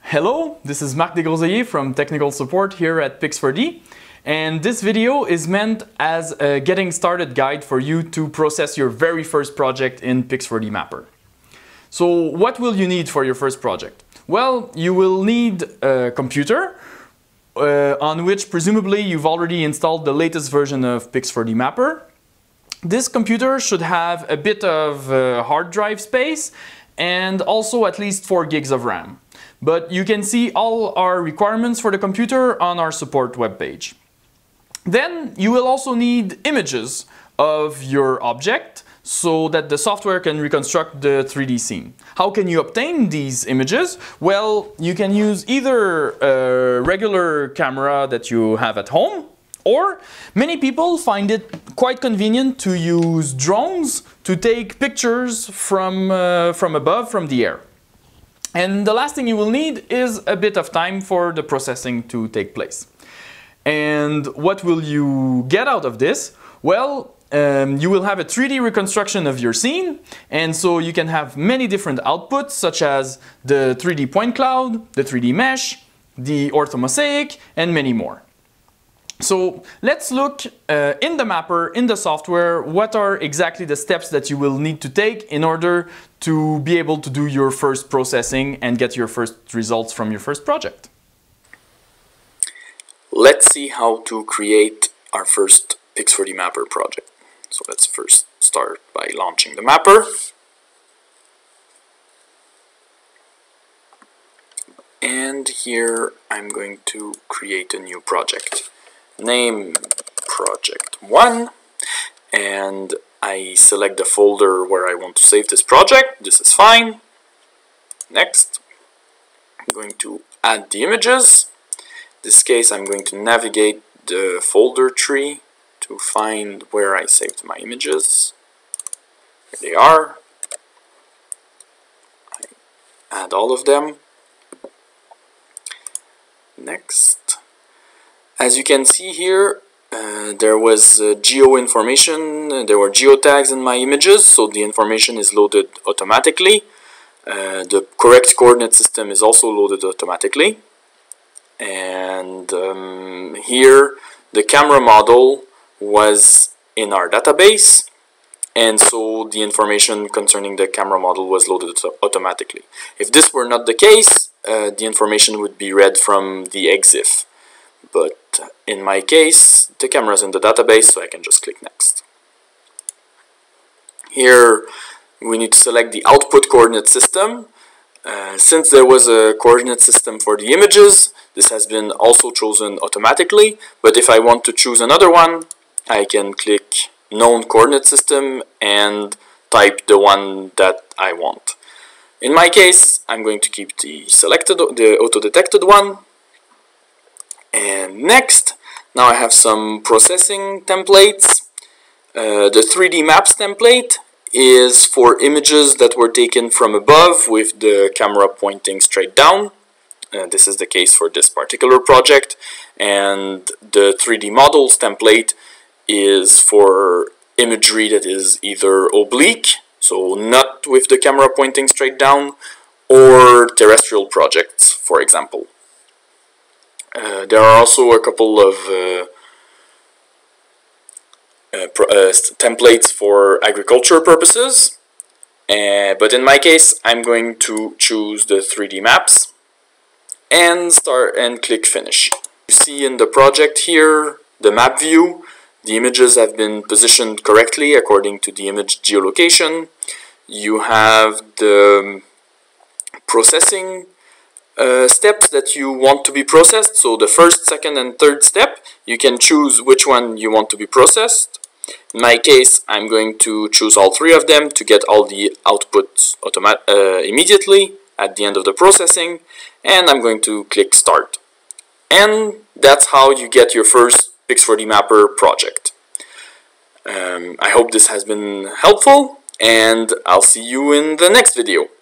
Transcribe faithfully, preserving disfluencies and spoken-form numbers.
Hello, this is Marc Desgroseilliers from Technical Support here at Pix four D, and this video is meant as a getting started guide for you to process your very first project in Pix four D Mapper. So what will you need for your first project? Well, you will need a computer uh, on which presumably you've already installed the latest version of Pix four D Mapper. This computer should have a bit of uh, hard drive space and also at least four gigs of RAM. But you can see all our requirements for the computer on our support webpage. Then you will also need images of your object so that the software can reconstruct the three D scene. How can you obtain these images? Well, you can use either a regular camera that you have at home, or many people find it quite convenient to use drones to take pictures from, uh, from above, from the air. And the last thing you will need is a bit of time for the processing to take place. And what will you get out of this? Well, um, you will have a three D reconstruction of your scene, and so you can have many different outputs such as the three D point cloud, the three D mesh, the orthomosaic, and many more. So let's look uh, in the mapper, in the software, what are exactly the steps that you will need to take in order to be able to do your first processing and get your first results from your first project. Let's see how to create our first Pix four D Mapper project. So let's first start by launching the mapper. And here I'm going to create a new project. Name project one, and I select the folder where I want to save this project. This is fine. Next, I'm going to add the images. In this case, I'm going to navigate the folder tree to find where I saved my images. Here they are. I add all of them. Next. As you can see here, uh, there was uh, geo information, uh, there were geotags in my images, so the information is loaded automatically. Uh, the correct coordinate system is also loaded automatically. And um, here, the camera model was in our database, and so the information concerning the camera model was loaded automatically. If this were not the case, uh, the information would be read from the exif. But in my case, the camera is in the database, so I can just click next. Here we need to select the output coordinate system. Uh, since there was a coordinate system for the images, this has been also chosen automatically. But if I want to choose another one, I can click known coordinate system and type the one that I want. In my case, I'm going to keep the selected, the auto-detected one. And next, now I have some processing templates. Uh, the three D maps template is for images that were taken from above with the camera pointing straight down. Uh, this is the case for this particular project. And the three D models template is for imagery that is either oblique, so not with the camera pointing straight down, or terrestrial projects, for example. Uh, there are also a couple of uh, uh, pro uh, templates for agriculture purposes, uh, but in my case I'm going to choose the three D maps and start and click finish. You see in the project here the map view. The images have been positioned correctly according to the image geolocation. You have the processing Uh, steps that you want to be processed. So the first, second, and third step, you can choose which one you want to be processed. In my case, I'm going to choose all three of them to get all the outputs automat uh, immediately at the end of the processing, and I'm going to click start. And that's how you get your first Pix four D Mapper project. Um, I hope this has been helpful, and I'll see you in the next video.